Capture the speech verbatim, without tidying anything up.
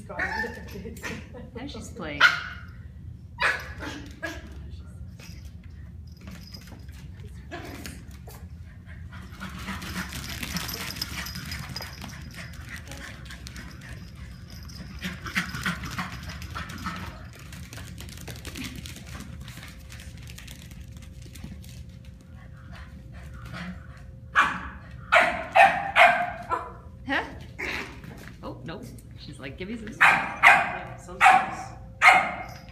Now she's playing. Huh? Oh, nope. She's like, give me some. Yeah, sometimes.